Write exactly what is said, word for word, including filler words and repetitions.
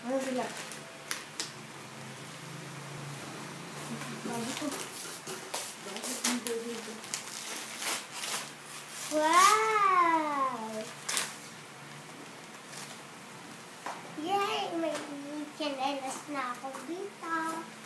Ano sila? Bago ko. Bakit hindi dito? Wow! Yay! May chinelas na ako dito.